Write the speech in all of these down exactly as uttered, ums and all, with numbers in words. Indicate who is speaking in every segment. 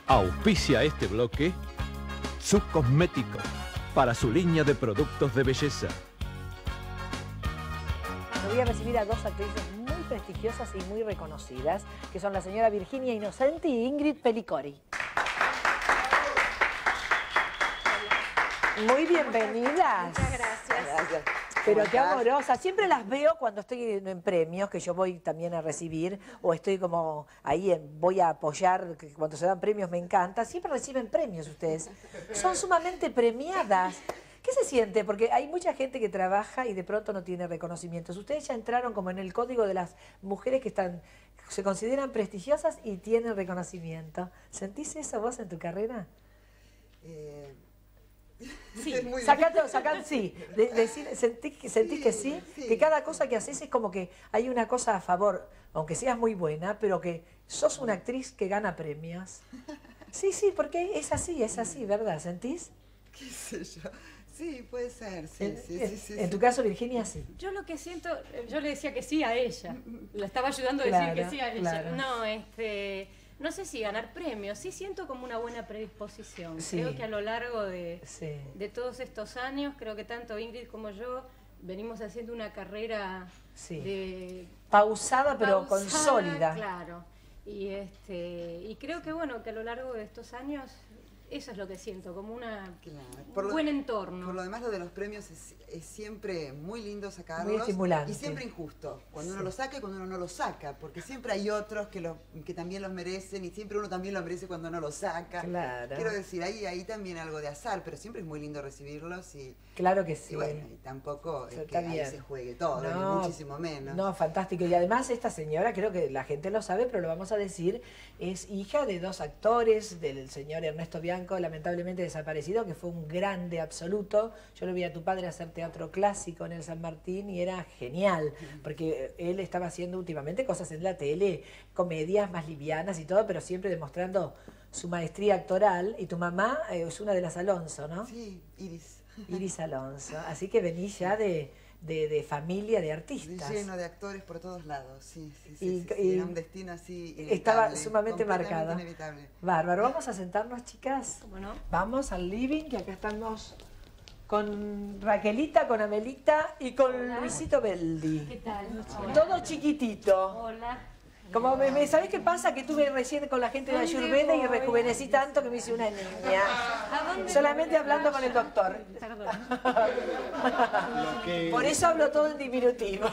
Speaker 1: Auspicia este bloque Subcosméticos, para su línea de productos de belleza.
Speaker 2: Voy a recibir a dos actrices muy prestigiosas y muy reconocidas, que son la señora Virginia Innocenti y Ingrid Pellicori. Muy bienvenidas.
Speaker 3: Muchas gracias.
Speaker 2: Gracias. Pero qué amorosa. Siempre las veo cuando estoy en premios, que yo voy también a recibir, o estoy como ahí, en, voy a apoyar, que cuando se dan premios me encanta. Siempre reciben premios ustedes. Son sumamente premiadas. ¿Qué se siente? Porque hay mucha gente que trabaja y de pronto no tiene reconocimientos. Ustedes ya entraron como en el código de las mujeres que están, se consideran prestigiosas y tienen reconocimiento. ¿Sentís eso vos en tu carrera?
Speaker 3: Eh...
Speaker 2: Sí, sacando, sacando, sí. De, decir, ¿Sentís, que, sentís
Speaker 3: sí,
Speaker 2: que sí?
Speaker 3: sí?
Speaker 2: Que cada cosa que haces es como que hay una cosa a favor, aunque seas muy buena, pero que sos una actriz que gana premios. Sí, sí, porque es así, es así, ¿verdad? ¿Sentís?
Speaker 3: ¿Qué sé yo? Sí, puede ser, sí,
Speaker 2: En,
Speaker 3: sí, sí, sí,
Speaker 2: en
Speaker 3: sí.
Speaker 2: tu caso, Virginia, sí.
Speaker 4: Yo lo que siento, yo le decía que sí a ella. La estaba ayudando a
Speaker 2: Claro,
Speaker 4: decir que sí a ella.
Speaker 2: claro.
Speaker 4: No, este... No sé si ganar premios, sí siento como una buena predisposición.
Speaker 2: Sí.
Speaker 4: Creo que a lo largo de,
Speaker 2: Sí.
Speaker 4: de todos estos años, creo que tanto Ingrid como yo venimos haciendo una carrera
Speaker 2: Sí.
Speaker 4: de...
Speaker 2: Pausada, pero
Speaker 4: pausada,
Speaker 2: con sólida.
Speaker 4: Claro. Y, este, y creo que bueno, que a lo largo de estos años, eso es lo que siento, como una,
Speaker 3: Claro.
Speaker 4: un
Speaker 3: Por lo-
Speaker 4: buen entorno.
Speaker 3: Por lo demás, lo de los premios es, es siempre muy lindo sacarlos.
Speaker 2: Muy estimulante.
Speaker 3: Y siempre injusto. Cuando
Speaker 2: Sí.
Speaker 3: uno lo saca y cuando uno no lo saca. Porque siempre hay otros que, lo, que también los merecen y siempre uno también lo merece cuando no lo saca.
Speaker 2: Claro.
Speaker 3: Quiero decir, ahí, ahí también algo de azar, pero siempre es muy lindo recibirlos y,
Speaker 2: Claro que sí.
Speaker 3: y bueno, y tampoco es
Speaker 2: Está
Speaker 3: que ahí
Speaker 2: bien.
Speaker 3: se juegue todo,
Speaker 2: No,
Speaker 3: ni muchísimo menos.
Speaker 2: No, fantástico. Y además esta señora, creo que la gente lo sabe, pero lo vamos a decir, es hija de dos actores, del señor Ernesto Bianco, lamentablemente desaparecido, que fue un grande absoluto. Yo lo vi a tu padre hacer teatro clásico en el San Martín y era genial, porque él estaba haciendo últimamente cosas en la tele, comedias más livianas y todo, pero siempre demostrando su maestría actoral. Y tu mamá eh, es una de las Alonso, ¿no?
Speaker 3: Sí, Iris.
Speaker 2: Iris Alonso. Así que venís ya de, de, de familia de artistas.
Speaker 3: Lleno de actores por todos lados, sí, sí, sí,
Speaker 2: Y-
Speaker 3: sí, sí,
Speaker 2: y
Speaker 3: era un destino así inevitable,
Speaker 2: estaba sumamente
Speaker 3: completamente
Speaker 2: marcado.
Speaker 3: inevitable.
Speaker 2: Bárbaro, vamos a sentarnos, chicas.
Speaker 4: ¿Cómo no?
Speaker 2: Vamos al living, que acá estamos con Raquelita, con Amelita y con
Speaker 4: Hola.
Speaker 2: Luisito Beldi.
Speaker 4: ¿Qué tal? Hola.
Speaker 2: Todo chiquitito.
Speaker 4: Hola.
Speaker 2: Como me, me- ¿sabés qué pasa? Que estuve recién con la gente de
Speaker 4: ¿Dónde
Speaker 2: Ayurveda y
Speaker 4: voy?
Speaker 2: rejuvenecí tanto que me hice una niña.
Speaker 4: ¿A dónde
Speaker 2: Solamente
Speaker 4: voy?
Speaker 2: hablando con el doctor.
Speaker 4: Perdón.
Speaker 1: Lo que...
Speaker 2: Por eso hablo todo en diminutivo.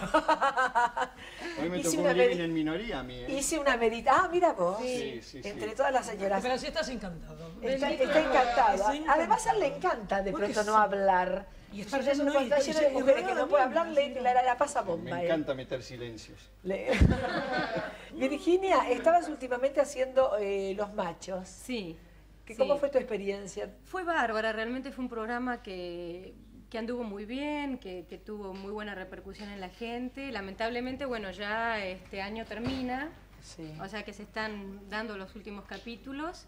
Speaker 5: Hoy me
Speaker 2: Hice
Speaker 5: tocó
Speaker 2: una
Speaker 5: un living
Speaker 2: medi-
Speaker 5: en minoría a mí, ¿eh?
Speaker 2: Hice una meditación. Ah, mira vos.
Speaker 5: Sí, sí, sí.
Speaker 2: Entre todas las señoras.
Speaker 6: Pero si estás encantado.
Speaker 2: Está, está encantado.
Speaker 6: Está encantado.
Speaker 2: Además a él le encanta de
Speaker 6: Porque
Speaker 2: pronto no
Speaker 6: sí.
Speaker 2: hablar.
Speaker 6: Y estar
Speaker 2: Si ya son
Speaker 6: lleno y-
Speaker 2: está lleno de
Speaker 6: y-
Speaker 2: mujeres que no puede
Speaker 6: misma,
Speaker 2: hablar, le,
Speaker 6: sí.
Speaker 2: la, la pasa bomba.
Speaker 5: Me
Speaker 2: él.
Speaker 5: encanta meter silencios.
Speaker 2: Le- Virginia, estabas últimamente haciendo eh, Los Machos.
Speaker 4: Sí.
Speaker 2: ¿Qué-
Speaker 4: sí.
Speaker 2: ¿Cómo fue tu experiencia?
Speaker 4: Fue bárbara, realmente fue un programa que, que anduvo muy bien, que, que tuvo muy buena repercusión en la gente. Lamentablemente, bueno, ya este año termina,
Speaker 2: Sí.
Speaker 4: o sea que se están dando los últimos capítulos.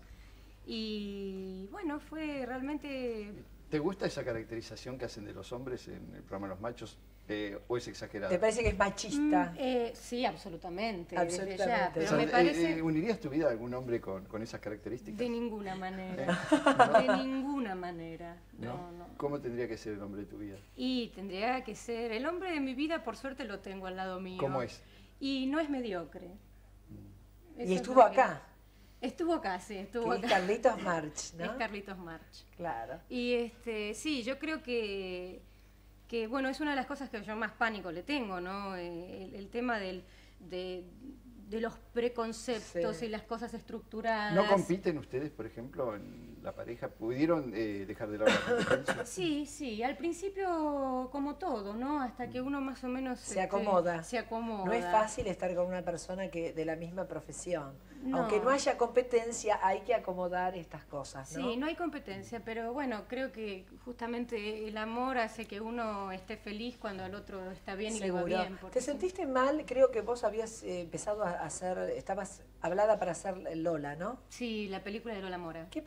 Speaker 4: Y bueno, fue realmente...
Speaker 5: ¿Te gusta esa caracterización que hacen de los hombres en el programa Los Machos? Eh, ¿O es exagerado?
Speaker 2: ¿Te parece que es machista?
Speaker 4: Mm, eh, sí, absolutamente, desde
Speaker 2: Absolutamente.
Speaker 4: ya,
Speaker 5: O
Speaker 4: pero
Speaker 5: sea,
Speaker 4: me
Speaker 5: eh,
Speaker 4: parece...
Speaker 5: eh, ¿Unirías tu vida a algún hombre con, con esas características?
Speaker 4: De ninguna manera, de ninguna manera, no, no.
Speaker 5: ¿Cómo tendría que ser el hombre de tu vida?
Speaker 4: Y tendría que ser, el hombre de mi vida por suerte lo tengo al lado mío.
Speaker 5: ¿Cómo es?
Speaker 4: Y no es mediocre. Eso
Speaker 2: Y
Speaker 4: es
Speaker 2: estuvo
Speaker 4: lo que-
Speaker 2: acá.
Speaker 4: Estuvo acá, sí, estuvo
Speaker 2: Que es
Speaker 4: acá.
Speaker 2: Carlitos March, ¿no?
Speaker 4: Es Carlitos March.
Speaker 2: Claro.
Speaker 4: Y este, sí, yo creo que, que, bueno, es una de las cosas que yo más pánico le tengo, ¿no? Eh, El, el tema del, de, de los preconceptos
Speaker 2: Sí.
Speaker 4: y las cosas estructuradas.
Speaker 5: ¿No compiten ustedes, por ejemplo, en la pareja? ¿Pudieron eh, dejar de lado la competencia?
Speaker 4: Sí, sí, al principio como todo, ¿no? Hasta que uno más o menos
Speaker 2: Se
Speaker 4: este,
Speaker 2: acomoda.
Speaker 4: se acomoda.
Speaker 2: No es fácil estar con una persona que de la misma profesión.
Speaker 4: No.
Speaker 2: Aunque no haya competencia, hay que acomodar estas cosas, ¿no?
Speaker 4: Sí, no hay competencia, pero bueno, creo que justamente el amor hace que uno esté feliz cuando al otro está bien y le va
Speaker 2: Seguro.
Speaker 4: bien. porque
Speaker 2: ¿Te
Speaker 4: sí.
Speaker 2: sentiste mal? Creo que vos habías eh, empezado a hacer, estabas hablada para hacer Lola, ¿no?
Speaker 4: Sí, la película de Lola Mora.
Speaker 2: ¿Qué pasó? Que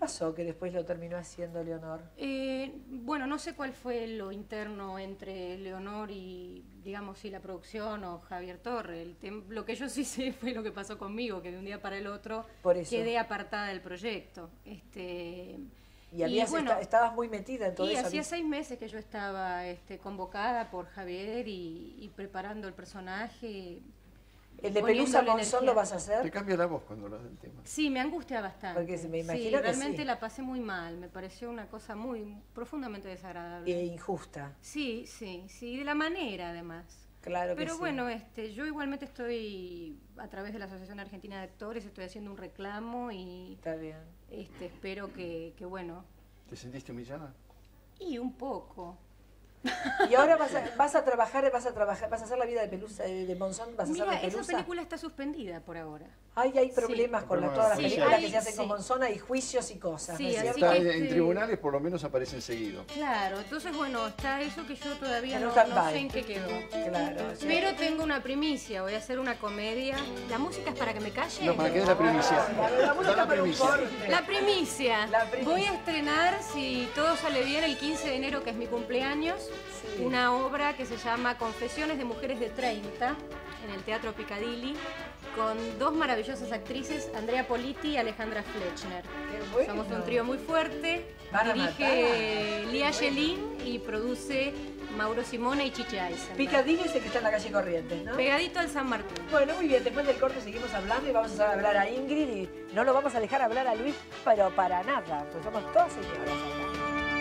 Speaker 2: después lo terminó haciendo Leonor?
Speaker 4: Eh, bueno, no sé cuál fue lo interno entre Leonor y, digamos, y la producción o Javier Torre. El tem- lo que yo sí sé fue lo que pasó conmigo, que de un día para el otro
Speaker 2: Por eso.
Speaker 4: quedé apartada del proyecto. Este,
Speaker 2: Y, habías
Speaker 4: bueno,
Speaker 2: esta- estabas muy metida en todo
Speaker 4: y
Speaker 2: eso.
Speaker 4: hacía seis meses que yo estaba este, convocada por Javier y, y preparando el personaje.
Speaker 2: ¿El de
Speaker 4: poniéndole
Speaker 2: Pelusa Monzón
Speaker 4: energía.
Speaker 2: lo vas a
Speaker 5: Te
Speaker 2: hacer?
Speaker 5: cambia la voz cuando hablas del tema.
Speaker 4: Sí, me angustia bastante.
Speaker 2: Porque se me
Speaker 4: Sí,
Speaker 2: imagino que
Speaker 4: realmente
Speaker 2: sí.
Speaker 4: la pasé muy mal, me pareció una cosa muy profundamente desagradable.
Speaker 2: E injusta.
Speaker 4: Sí, sí, sí, de la manera además.
Speaker 2: Claro que
Speaker 4: Pero
Speaker 2: sí.
Speaker 4: bueno, este, yo igualmente estoy, a través de la Asociación Argentina de Actores, estoy haciendo un reclamo y
Speaker 2: Está bien.
Speaker 4: este, espero que, que, bueno,
Speaker 5: ¿Te sentiste humillada?
Speaker 4: y un poco.
Speaker 2: Y ahora vas a, vas a trabajar, vas a trabajar, vas a hacer la vida de Pelusa, eh, de Monzón, vas a
Speaker 4: Mira,
Speaker 2: hacer de
Speaker 4: esa
Speaker 2: Pelusa.
Speaker 4: película está suspendida por ahora.
Speaker 2: Ay, hay
Speaker 4: Sí.
Speaker 2: problemas con la-
Speaker 5: Problemas
Speaker 2: todas las
Speaker 4: Sí,
Speaker 2: películas
Speaker 4: hay-
Speaker 2: que se hacen con
Speaker 4: sí.
Speaker 2: Monzón, hay juicios y cosas,
Speaker 4: Sí,
Speaker 2: ¿no es
Speaker 4: así
Speaker 2: cierto?
Speaker 5: Está
Speaker 4: que
Speaker 5: en,
Speaker 4: este-
Speaker 5: en tribunales por lo menos aparecen seguido.
Speaker 4: Claro, entonces bueno, está eso que yo todavía
Speaker 2: En
Speaker 4: no,
Speaker 2: un
Speaker 4: no
Speaker 2: stand-by.
Speaker 4: sé en qué quedó.
Speaker 2: Claro. sí.
Speaker 4: Pero tengo una primicia, voy a hacer una comedia. ¿La música es para que me calle?
Speaker 5: No, para que dé la primicia.
Speaker 2: La, la música
Speaker 5: Da la
Speaker 2: para un
Speaker 5: primicia.
Speaker 2: corte.
Speaker 4: La primicia.
Speaker 2: La primicia.
Speaker 4: Voy a estrenar, si todo sale bien, el quince de enero, que es mi cumpleaños,
Speaker 2: Sí.
Speaker 4: una obra que se llama Confesiones de Mujeres de treinta, en el Teatro Piccadilly, con dos maravillosas actrices, Andrea Politi y Alejandra Fletchner.
Speaker 2: Qué bueno.
Speaker 4: Somos un trío muy fuerte.
Speaker 2: Van a
Speaker 4: Dirige Lía Yelin y produce Mauro Simone y Chiche Eisenberg.
Speaker 2: Picadilly es el que está en la calle Corrientes, ¿no?
Speaker 4: Pegadito al San Martín.
Speaker 2: Bueno, muy bien, después del corte seguimos hablando y vamos a hacer hablar a Ingrid y no lo vamos a dejar hablar a Luis, pero para nada, pues somos todas señoras acá.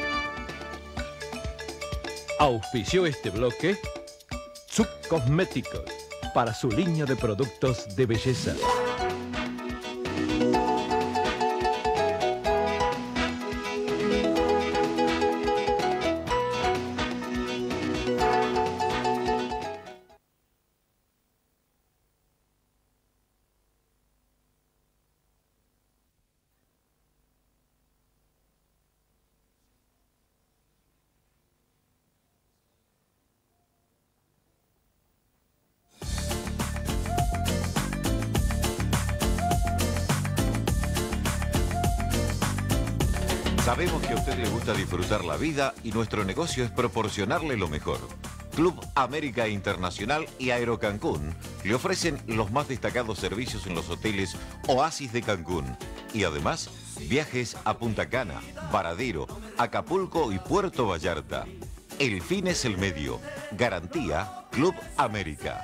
Speaker 1: Auspició este bloque Subcosméticos para su línea de productos de belleza.
Speaker 6: Sabemos que a usted le gusta disfrutar la vida y nuestro negocio es proporcionarle lo mejor. Club América Internacional y Aero Cancún le ofrecen los más destacados servicios en los hoteles Oasis de Cancún y además viajes a Punta Cana, Varadero, Acapulco y Puerto Vallarta. El fin es el medio. Garantía Club América.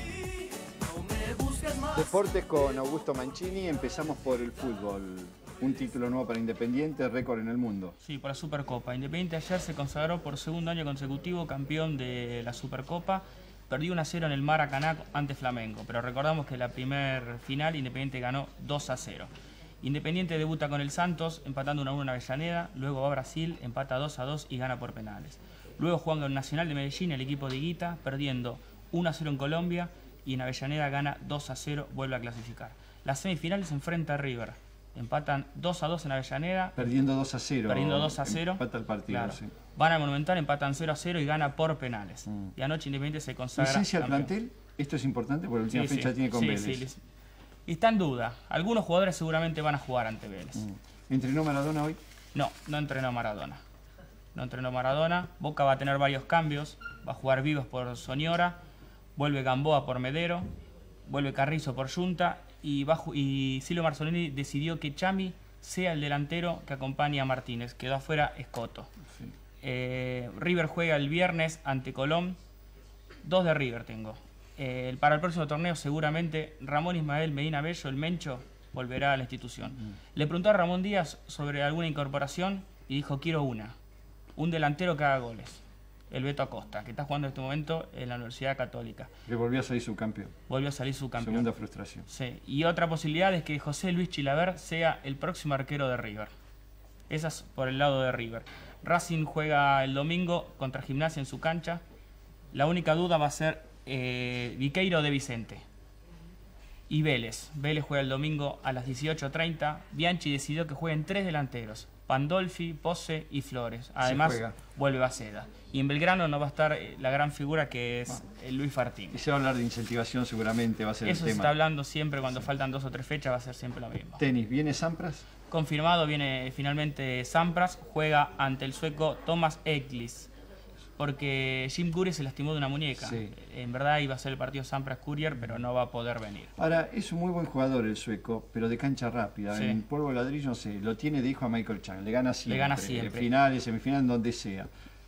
Speaker 5: Deportes con Augusto Mancini, empezamos por el fútbol. Un título nuevo para Independiente, récord en el mundo.
Speaker 7: Sí, por la Supercopa. Independiente ayer se consagró por segundo año consecutivo campeón de la Supercopa. Perdió uno a cero en el Maracaná ante Flamengo, pero recordamos que la primer final Independiente ganó dos a cero. Independiente debuta con el Santos, empatando uno a uno en Avellaneda, luego va a Brasil, empata dos a dos y gana por penales. Luego juega con el Nacional de Medellín, el equipo de Higuita, perdiendo uno a cero en Colombia y en Avellaneda gana dos a cero, vuelve a clasificar. Las semifinales se enfrenta a River. Empatan dos a dos en Avellaneda.
Speaker 5: Perdiendo dos a cero.
Speaker 7: Perdiendo dos a cero.
Speaker 5: Empata el partido,
Speaker 7: Claro.
Speaker 5: sí.
Speaker 7: Van al Monumental, empatan cero a cero y gana por penales.
Speaker 5: Mm.
Speaker 7: Y anoche Independiente se consagra
Speaker 5: Licencia al
Speaker 7: campeón.
Speaker 5: plantel, esto es importante porque la última
Speaker 7: Sí,
Speaker 5: fecha
Speaker 7: sí,
Speaker 5: tiene con
Speaker 7: sí,
Speaker 5: Vélez.
Speaker 7: sí, lic- y está en duda. Algunos jugadores seguramente van a jugar ante Vélez.
Speaker 5: Mm. ¿Entrenó Maradona hoy?
Speaker 7: No, no entrenó Maradona. No entrenó Maradona. Boca va a tener varios cambios. Va a jugar Vivos por Soñora. Vuelve Gamboa por Medero. Vuelve Carrizo por Junta. Y, va, a ju- y Silvio Marzolini decidió que Chami sea el delantero que acompaña a Martínez. Quedó afuera Escoto.
Speaker 5: Sí.
Speaker 7: Eh, River juega el viernes ante Colón. Dos de River tengo. Eh, para el próximo torneo seguramente Ramón Ismael Medina Bello, el Mencho, volverá a la institución. Le preguntó a Ramón Díaz sobre alguna incorporación y dijo quiero una. Un delantero que haga goles. El Beto Acosta, que está jugando en este momento en la Universidad Católica.
Speaker 5: Que volvió a salir subcampeón.
Speaker 7: Volvió a salir subcampeón.
Speaker 5: Segunda frustración.
Speaker 7: Sí. Y otra posibilidad es que José Luis Chilaver sea el próximo arquero de River. Esa es por el lado de River. Racing juega el domingo contra Gimnasia en su cancha. La única duda va a ser eh, Viqueiro de Vicente. Y Vélez. Vélez juega el domingo a las dieciocho treinta. Bianchi decidió que jueguen tres delanteros. Pandolfi, Pose y Flores. Además, vuelve Baceda. Y en Belgrano no va a estar la gran figura que es ah. Luis Fartín.
Speaker 5: Y se va a hablar de incentivación seguramente, va a ser
Speaker 7: Eso
Speaker 5: el tema.
Speaker 7: Eso se está hablando siempre cuando sí. faltan dos o tres fechas, va a ser siempre lo mismo.
Speaker 5: Tenis, ¿viene Sampras?
Speaker 7: Confirmado, viene finalmente Sampras. Juega ante el sueco Thomas Eklis. Porque Jim Courier se lastimó de una muñeca. Sí. En verdad iba a ser el partido Sampras-Courier, pero no va a poder venir.
Speaker 5: Ahora, es un muy buen jugador el sueco, pero de cancha rápida. Sí. En polvo de ladrillo, no sé, lo tiene de hijo a Michael Chang. Le gana siempre.
Speaker 7: Le gana siempre.
Speaker 5: Finales, semifinales, donde sea.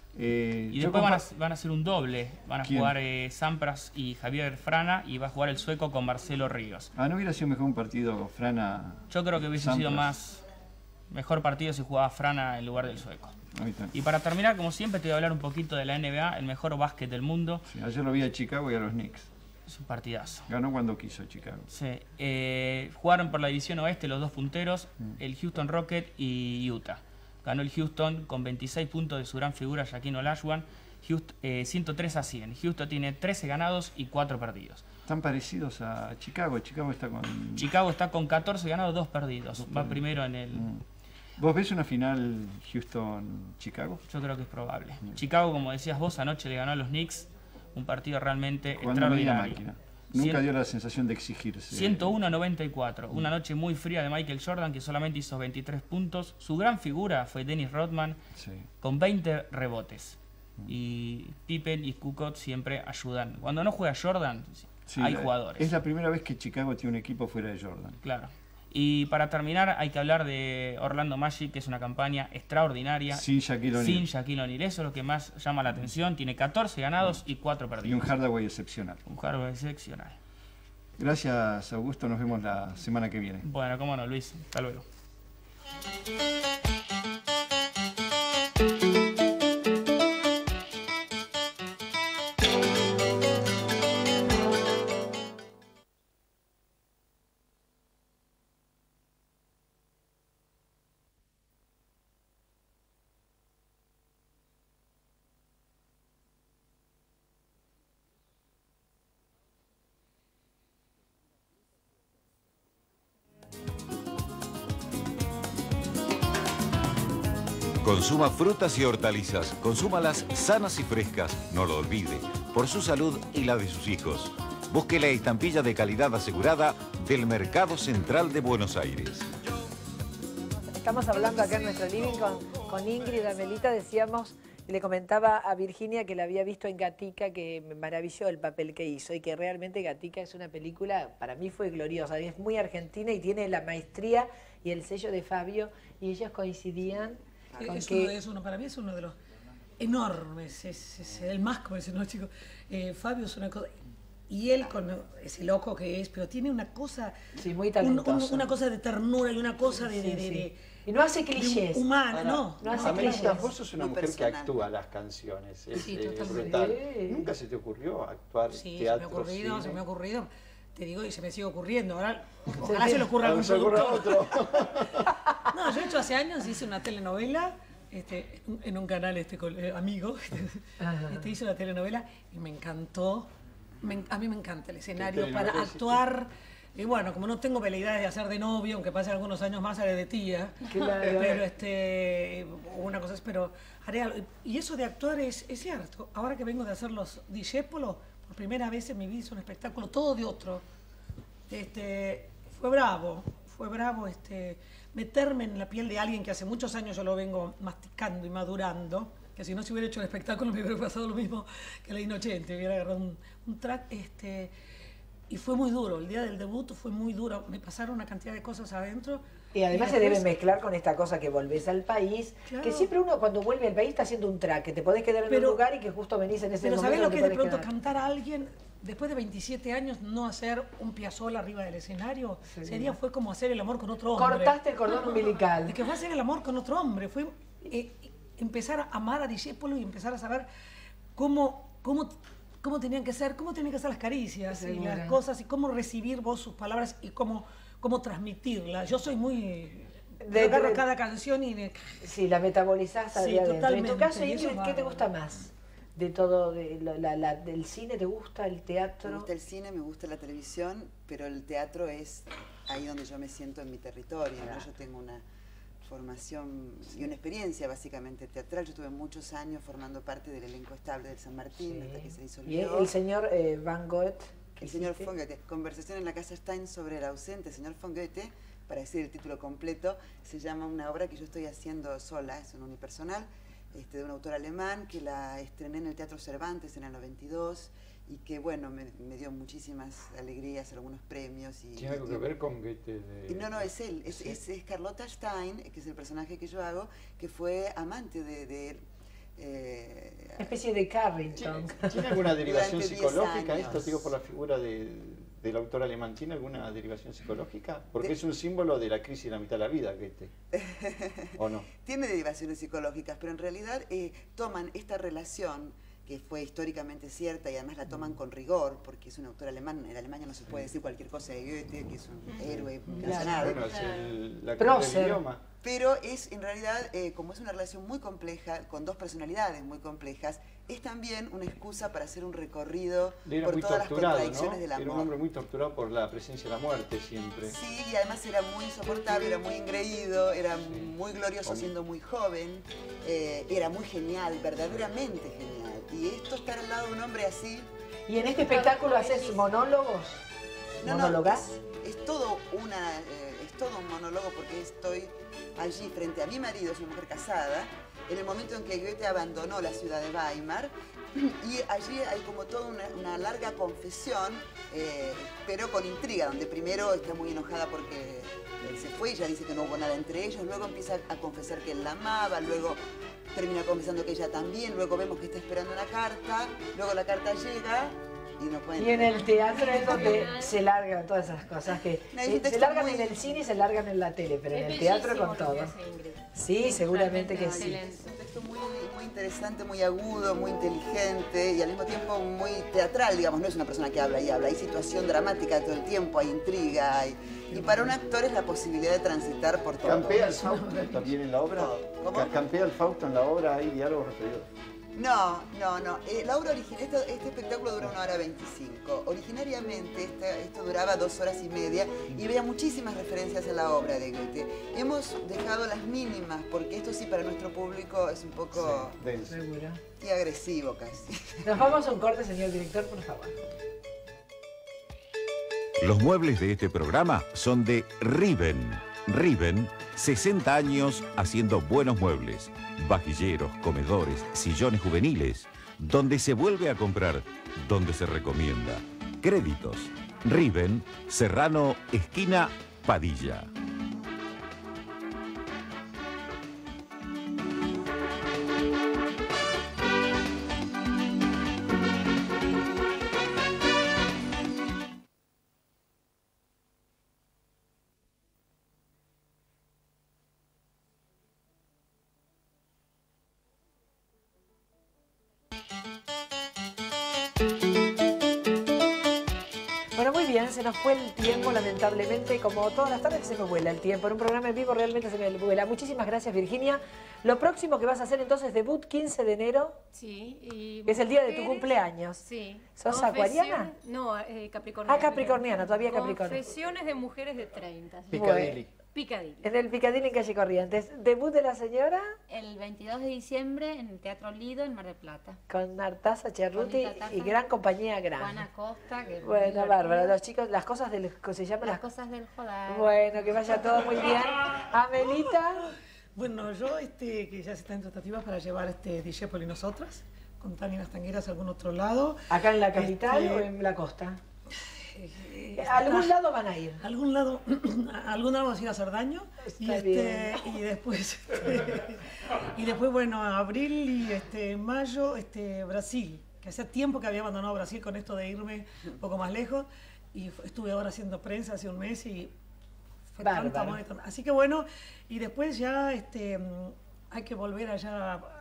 Speaker 7: Eh, y después van a, van a hacer un doble. Van a ¿Quién? jugar eh, Sampras y Javier Frana, y va a jugar el sueco con Marcelo Ríos.
Speaker 5: Ah, ¿no hubiera sido mejor un partido Frana?
Speaker 7: Yo creo que hubiese Sampras. sido más mejor partido si jugaba Frana en lugar del sueco. Y para terminar, como siempre, te voy a hablar un poquito de la N B A, el mejor básquet del mundo.
Speaker 5: Sí, ayer lo vi a Chicago y a los Knicks.
Speaker 7: Es un partidazo.
Speaker 5: Ganó cuando quiso Chicago.
Speaker 7: Sí. Eh, jugaron por la división oeste los dos punteros, mm. el Houston Rockets y Utah. Ganó el Houston con veintiséis puntos de su gran figura, Shaquille Olajuwon, Houston, eh, ciento tres a cien. Houston tiene trece ganados y cuatro perdidos.
Speaker 5: Están parecidos a Chicago. Chicago está con...
Speaker 7: Chicago está con catorce ganados, dos perdidos. Dos Va perdidos. primero en el... Mm.
Speaker 5: ¿Vos ves una final Houston-Chicago?
Speaker 7: Yo creo que es probable. Mm. Chicago, como decías vos, anoche le ganó a los Knicks, un partido realmente
Speaker 5: Jugando
Speaker 7: extraordinario.
Speaker 5: Máquina. Nunca Cien... dio la sensación de exigirse.
Speaker 7: ciento uno a noventa y cuatro. Mm. Una noche muy fría de Michael Jordan, que solamente hizo veintitrés puntos. Su gran figura fue Dennis Rodman, sí. con veinte rebotes. Mm. Y Pippen y Kukoc siempre ayudan. Cuando no juega Jordan, sí, hay jugadores.
Speaker 5: Es la primera vez que Chicago tiene un equipo fuera de Jordan.
Speaker 7: Claro. Y para terminar hay que hablar de Orlando Magic, que es una campaña extraordinaria.
Speaker 5: Sin Shaquille O'Neal.
Speaker 7: Sin Shaquille O'Neal. Eso es lo que más llama la atención. Tiene catorce ganados y cuatro perdidos.
Speaker 5: Y un Hardaway excepcional.
Speaker 7: Un Hardaway excepcional.
Speaker 5: Gracias, Augusto. Nos vemos la semana que viene.
Speaker 7: Bueno, cómo no, Luis. Hasta luego.
Speaker 6: Consuma frutas y hortalizas, consúmalas sanas y frescas, no lo olvide, por su salud y la de sus hijos. Busque la estampilla de calidad asegurada del Mercado Central de Buenos Aires.
Speaker 2: Estamos hablando acá en nuestro living con, con Ingrid y Amelita, decíamos, y le comentaba a Virginia que la había visto en Gatica, que me maravilló el papel que hizo, y que realmente Gatica es una película, para mí fue gloriosa, es muy argentina y tiene la maestría y el sello de Fabio, y ellos coincidían.
Speaker 8: Es uno de esos, para mí es uno de los enormes, es, es el más, como dicen los chicos. Eh, Fabio es una cosa, y él con ese loco que es, pero tiene una cosa,
Speaker 2: sí, muy talentoso.
Speaker 8: Un, un, una cosa de ternura y una cosa de,
Speaker 2: sí,
Speaker 8: de, de,
Speaker 2: sí.
Speaker 8: de
Speaker 2: y no hace clichés.
Speaker 8: Humana, no.
Speaker 2: No hace clichés.
Speaker 9: Vos sos una mujer personal. que actúa las canciones, es,
Speaker 8: sí,
Speaker 9: es brutal. Sí. ¿Nunca se te ocurrió actuar
Speaker 8: sí,
Speaker 9: teatro,
Speaker 8: se me ha ocurrido,
Speaker 9: cine?
Speaker 8: se me ha ocurrido. Te digo, y se me sigue ocurriendo. Ahora, ojalá se, se le ocurra a algún
Speaker 9: otro.
Speaker 8: No, yo he hecho hace años, hice una telenovela. Este, en un canal este amigo, este, hice una telenovela y me encantó, me, a mí me encanta el escenario para actuar, y bueno, como no tengo veleidades de hacer de novio, aunque pase algunos años más, haré de tía, claro. pero este, una cosa es, pero haré algo, y eso de actuar es, es cierto, ahora que vengo de hacer los Discépolo, por primera vez en mi vida hice un espectáculo todo de otro, este, fue bravo, fue bravo, este, meterme en la piel de alguien que hace muchos años yo lo vengo masticando y madurando, que si no se hubiera hecho el espectáculo me hubiera pasado lo mismo que la Inocente, hubiera agarrado un, un track, este, y fue muy duro, el día del debut fue muy duro, me pasaron una cantidad de cosas adentro.
Speaker 2: Y además y después, se debe mezclar con esta cosa que volvés al país, claro. que siempre uno cuando vuelve al país está haciendo un track, que te podés quedar en pero, un lugar y que justo venís en ese
Speaker 8: pero
Speaker 2: momento.
Speaker 8: Pero ¿sabés lo que es de pronto
Speaker 2: quedar?
Speaker 8: Cantar a alguien, después de veintisiete años, no hacer un Piazzolla arriba del escenario? Sí. Ese día fue como hacer el amor con otro hombre.
Speaker 2: Cortaste el cordón umbilical.
Speaker 8: Es que fue hacer el amor con otro hombre, fue eh, empezar a amar a Discépolo y empezar a saber cómo, cómo, cómo tenían que ser, cómo tenían que ser las caricias y las cosas, y cómo recibir vos sus palabras y cómo, cómo transmitirlas. Yo soy muy... De, agarro de, cada canción y... De...
Speaker 2: Sí, la metabolizás
Speaker 8: sí,
Speaker 2: adentro.
Speaker 8: Totalmente.
Speaker 2: En tu caso, Ingrid, ¿qué te gusta más? de todo, de la, la, la, del cine? ¿Te gusta el teatro?
Speaker 3: Me gusta el cine, me gusta la televisión, pero el teatro es ahí donde yo me siento en mi territorio, ¿no? Yo tengo una formación y una experiencia básicamente teatral. Yo tuve muchos años formando parte del elenco estable del San Martín, sí. hasta que se disolvió.
Speaker 2: Y el, el señor eh, Van Gogh.
Speaker 3: El señor von Goethe. Conversación en la Casa Stein sobre el ausente señor von Goethe, para decir el título completo, se llama una obra que yo estoy haciendo sola, es un unipersonal, este, de un autor alemán, que la estrené en el Teatro Cervantes en el noventa y dos, y que, bueno, me, me dio muchísimas alegrías, algunos premios. Y,
Speaker 9: ¿Tiene algo
Speaker 3: y,
Speaker 9: que ver con Goethe? De...
Speaker 3: No, no, es él, es, ¿sí? es, es Carlotta Stein, que es el personaje que yo hago, que fue amante de, de él.
Speaker 2: Eh, Una especie de Carrington.
Speaker 9: ¿Tiene, ¿tiene alguna derivación psicológica esto, digo, por la figura de, del autor alemán? ¿Tiene alguna derivación psicológica? Porque de... es un símbolo de la crisis de la mitad de la vida, Goethe. ¿O no?
Speaker 3: Tiene derivaciones psicológicas, pero en realidad eh, toman esta relación que fue históricamente cierta y además la toman con rigor, porque es un autor alemán. En Alemania no se puede decir cualquier cosa de Goethe, que es un héroe nacional.
Speaker 9: Bueno, es el, la clave del idioma.
Speaker 3: Pero es, en realidad, eh, como es una relación muy compleja, con dos personalidades muy complejas, es también una excusa para hacer un recorrido por todas las contradicciones, ¿no?, del amor.
Speaker 9: Era un hombre muy torturado por la presencia de la muerte siempre.
Speaker 3: Sí, y además era muy insoportable, era muy engreído, era sí. muy glorioso Hombre. siendo muy joven, eh, era muy genial, verdaderamente genial. Y esto, estar al lado de un hombre así...
Speaker 2: ¿Y en este espectáculo haces monólogos?
Speaker 3: No,
Speaker 2: ¿Monólogas?
Speaker 3: No, es, es, todo una, eh, es todo un monólogo, porque estoy allí frente a mi marido, es una mujer casada, en el momento en que Goethe abandonó la ciudad de Weimar, y allí hay como toda una, una larga confesión, eh, pero con intriga, donde primero está muy enojada porque él se fue y ya dice que no hubo nada entre ellos, luego empieza a confesar que él la amaba, luego termina confesando que ella también, luego vemos que está esperando una carta, luego la carta llega y no pueden...
Speaker 2: Y en el teatro es donde se largan todas esas cosas que no, eh, se largan muy... en el cine y se largan en la tele, pero es en el teatro con todo. Sí, seguramente que sí.
Speaker 3: Es un texto muy, muy interesante, muy agudo, muy inteligente y al mismo tiempo muy teatral, digamos. No es una persona que habla y habla, hay situación dramática todo el tiempo, hay intriga, hay... y para un actor es la posibilidad de transitar por todo.
Speaker 9: ¿Campea el Fausto también en la obra? ¿Cómo? ¿Campea el Fausto en la obra? ¿Hay diálogos referidos?
Speaker 3: No, no, no. Eh, la obra original, este, este espectáculo dura una hora veinticinco. Originariamente esta, esto duraba dos horas y media y había muchísimas referencias a la obra de Goethe. Hemos dejado las mínimas porque esto sí para nuestro público es un poco
Speaker 9: sí, denso
Speaker 3: y agresivo casi.
Speaker 2: Nos vamos a un corte, señor director, por favor.
Speaker 6: Los muebles de este programa son de Riven. Riven, sesenta años haciendo buenos muebles. Vajilleros, comedores, sillones juveniles. Donde se vuelve a comprar, donde se recomienda. Créditos. Riven, Serrano, esquina Padilla.
Speaker 2: Se nos fue el tiempo, lamentablemente, como todas las tardes se me vuela el tiempo. En un programa en vivo realmente se me vuela. Muchísimas gracias, Virginia. Lo próximo que vas a hacer entonces, debut quince de enero.
Speaker 4: Sí. Y
Speaker 2: que es el día de tu cumpleaños.
Speaker 4: Sí.
Speaker 2: ¿Sos acuariana?
Speaker 4: No, eh, capricorniana.
Speaker 2: Ah, capricorniana, todavía capricorniana.
Speaker 4: Confesiones de mujeres de treinta.
Speaker 9: Piccadilly.
Speaker 4: Piccadilly.
Speaker 2: En el Piccadilly en calle Corrientes. ¿Debut de la señora?
Speaker 10: El veintidós de diciembre en el Teatro Lido, en Mar del Plata.
Speaker 2: Con Artaza Cerruti y gran compañía gran.
Speaker 10: Juana Costa. Que
Speaker 2: bueno, bárbaro. Los chicos, las cosas del... ¿Cómo se llama?
Speaker 10: Las, las cosas del joder.
Speaker 2: Bueno, que vaya todo muy bien. Amelita.
Speaker 8: Bueno, yo, este, que ya se está en tratativas para llevar este Discepoli y nosotras, con Tania Las Tangueras a algún otro lado.
Speaker 2: ¿Acá en la capital este, o en la costa? Eh, ¿A algún lado van a ir?
Speaker 8: A algún lado, a algún lado vamos a ir a hacer daño. Y, este, y después, este, y después, bueno, abril y este, mayo, este, Brasil. Que hacía tiempo que había abandonado Brasil con esto de irme un poco más lejos. Y estuve ahora haciendo prensa hace un mes y fue tanta moneda. Así que bueno, y después ya este, hay que volver allá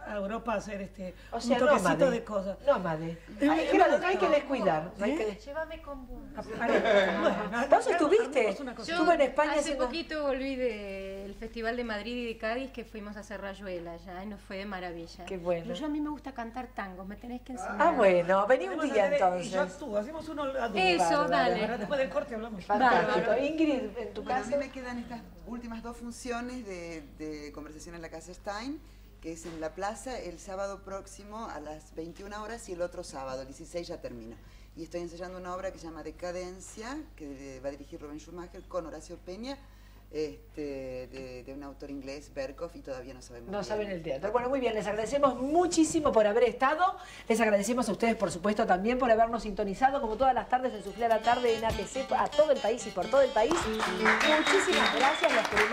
Speaker 8: a Europa a hacer este,
Speaker 2: O sea,
Speaker 8: un toquecito
Speaker 2: nómade.
Speaker 8: de cosas.
Speaker 2: Nómade.
Speaker 8: Eh,
Speaker 2: Hay que,
Speaker 8: me
Speaker 2: no hay que descuidar. No hay
Speaker 8: ¿Eh?
Speaker 2: que...
Speaker 4: Llévame con vos.
Speaker 2: ¿Vos estuviste?
Speaker 4: Yo
Speaker 2: Estuve en España
Speaker 4: hace
Speaker 2: haciendo...
Speaker 4: poquito volví del Festival de Madrid y de Cádiz, que fuimos a hacer Rayuela ya, y nos fue de maravilla.
Speaker 2: Qué bueno.
Speaker 4: Pero yo a mí me gusta cantar tangos, me tenés que enseñar.
Speaker 2: Ah, bueno, vení un
Speaker 8: Vamos a
Speaker 2: día
Speaker 8: hacer-
Speaker 2: entonces.
Speaker 8: Y yo actúo, hacemos uno a dúo.
Speaker 4: Eso,
Speaker 2: Bárbaro.
Speaker 4: dale.
Speaker 8: Ahora, después del corte hablamos.
Speaker 2: Fantástico. Ingrid, en tu
Speaker 3: Bueno, a
Speaker 2: caso...
Speaker 3: mí me quedan estas últimas dos funciones de, de conversación en la Casa Stein, que es en la plaza el sábado próximo a las veintiuna horas y el otro sábado, el dieciséis, ya termino. Y estoy ensayando una obra que se llama Decadencia, que va a dirigir Rubén Schumacher con Horacio Peña, este, de, de un autor inglés, Berkov, y todavía no sabemos
Speaker 2: No
Speaker 3: bien.
Speaker 2: saben el teatro. Bueno, muy bien, les agradecemos muchísimo por haber estado. Les agradecemos a ustedes, por supuesto, también por habernos sintonizado, como todas las tardes, en Suflé a la Tarde en A T C, a todo el país y por todo el país. Muchísimas gracias, los queremos.